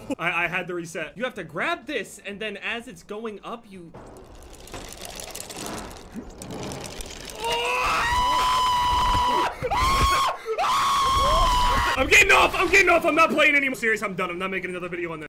I had to reset. You have to grab this, and then as it's going up, you... I'm getting off! I'm not playing anymore. Serious, I'm done. I'm not making another video on this.